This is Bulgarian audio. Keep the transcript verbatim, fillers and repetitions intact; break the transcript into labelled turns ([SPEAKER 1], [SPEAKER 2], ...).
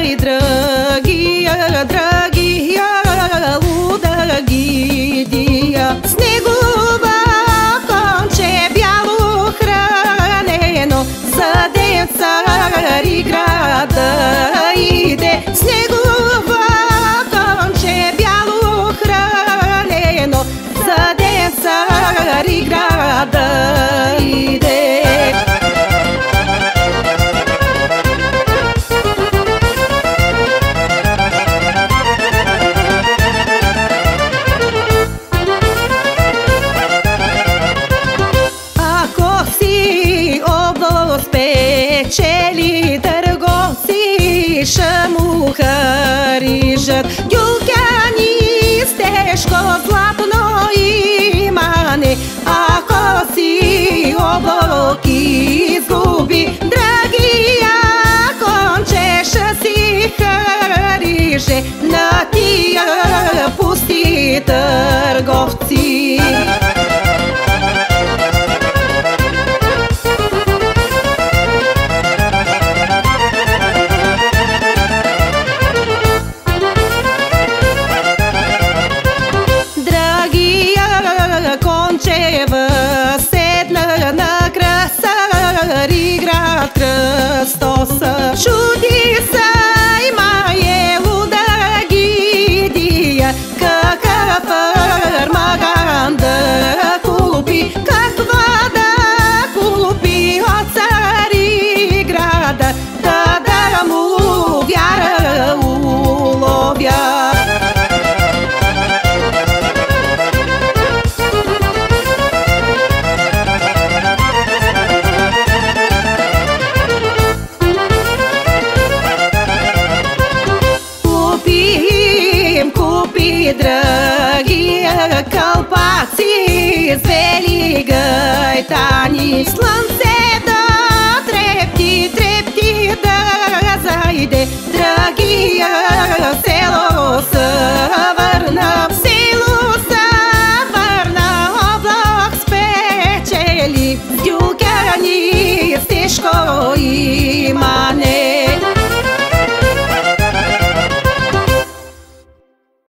[SPEAKER 1] Ай, драгия, драгия, луда гидия, снегова конче бяло хранено, за ден цари града иде. Снегова конче бяло хранено, за ден цари града иде. Спечели търговци, ша му харижат гюлкани с тежко златно имане. Ако си облак изгуби, драгия конче ша си хариже на тия пусти търговци. Кончева седна на красари град Кръстоса. Чуди се, мае луда гидия, какъв армаган да купи, каква да купи от цари града, да да му вяра уловя. Драгия кълпаци с вели гайтани, слънце да трепти, трепти да зайде. Драгия село се върна, в село се върна, облак спечели, дюкани с тежко и